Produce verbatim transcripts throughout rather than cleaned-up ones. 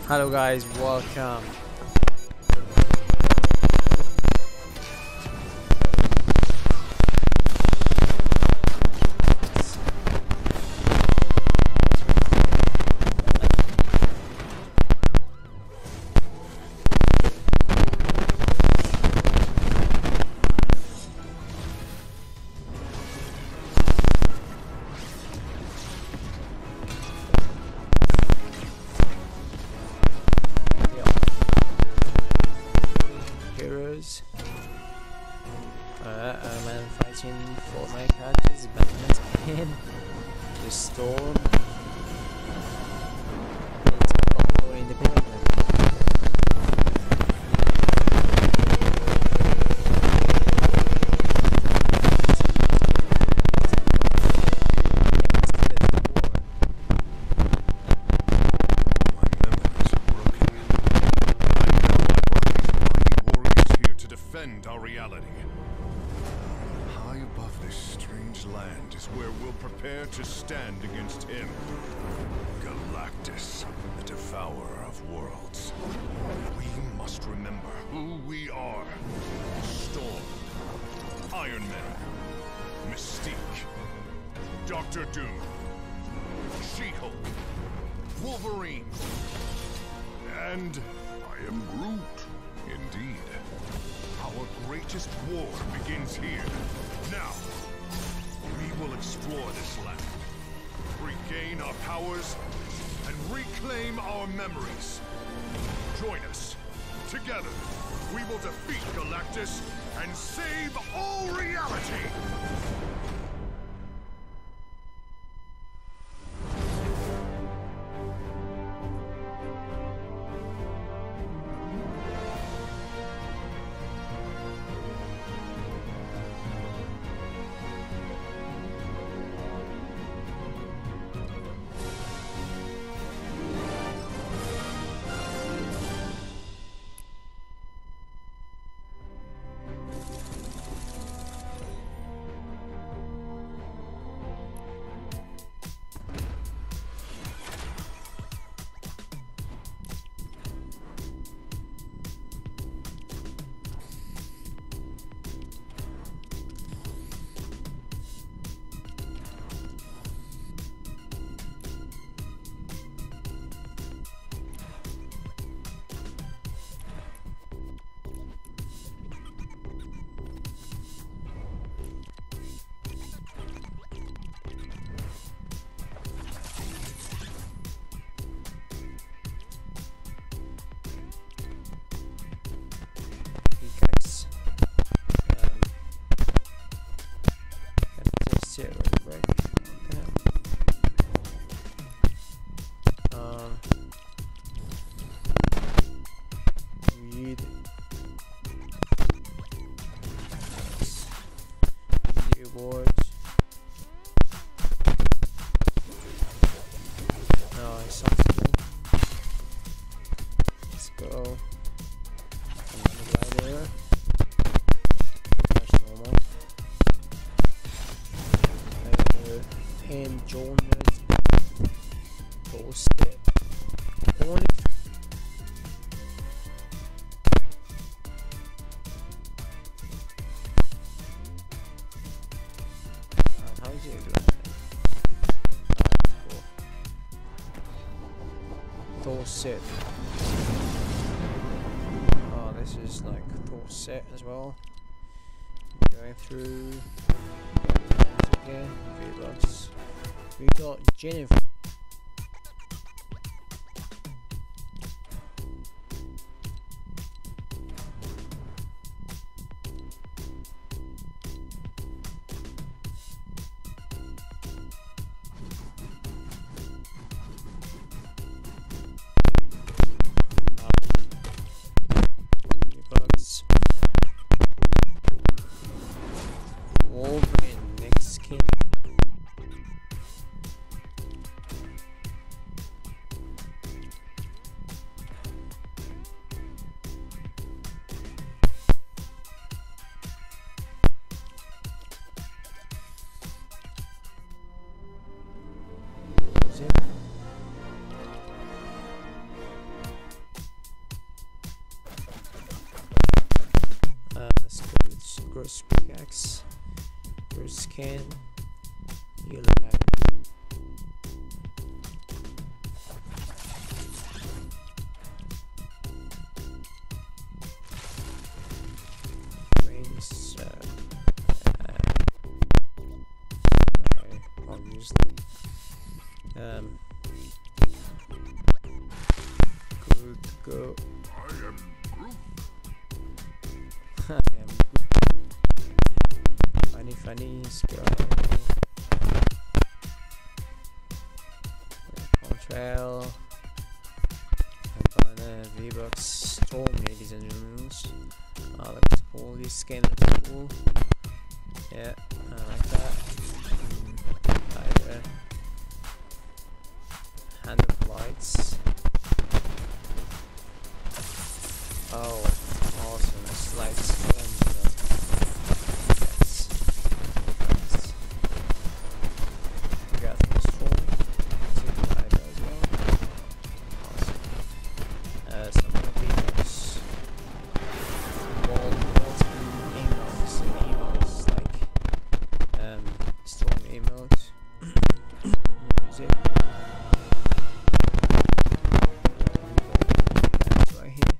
Hello guys, welcome. Uh, I'm uh, fighting Fortnit characters, Batman's again, the Storm, it's also in the building. Our reality. High above this strange land is where we'll prepare to stand against him. Galactus, the devourer of worlds. We must remember who we are. Storm, Iron Man, Mystique, Doctor Doom, She-Hulk, Wolverine, and I am Groot, indeed. Our greatest war begins here. Now, we will explore this land, regain our powers, and reclaim our memories. Join us. Together, we will defeat Galactus and save all reality! Zero, right? Okay. Um, read video boards. No, I saw something. Let's go. Another guy there. That's normal. And Jonas posted on it. Uh, how is it like? Thorset. Oh, this is like Thorset as well. Going through again, V-Bucks. We got Jennifer. V-Bucks. Wolverine, next skin. skin. You look at it. Rings, uh, uh, okay, obviously. Um, good to go. I am Groot. I am good. Funny, funny, skill. Contrail. I'm gonna V-Bucks Storm, ladies and gentlemen. Oh, looks cool. This skin looks cool. Yeah, I like that. Mm, I, uh, hand of lights. Oh, awesome! It's like storm. Yes. Nice. We got the storm. Super light as well. Awesome. Uh, some more videos. Wall, multiple emotes and emotes like um storm emotes. Music. That's right here.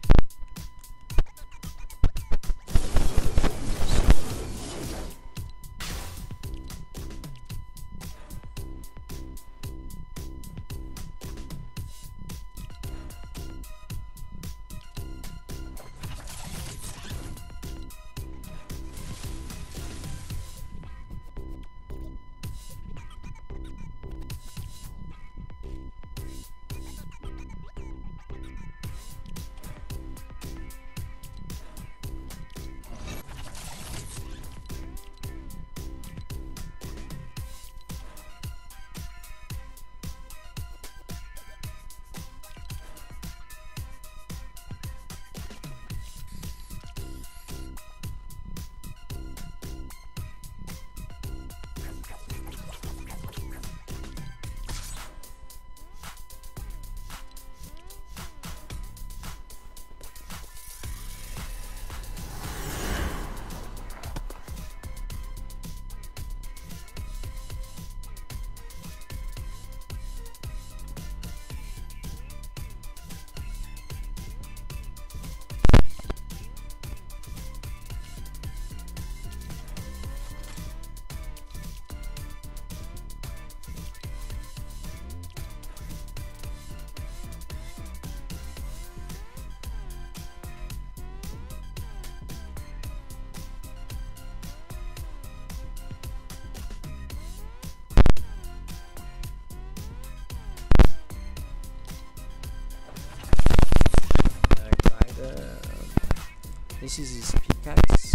This is his pickaxe.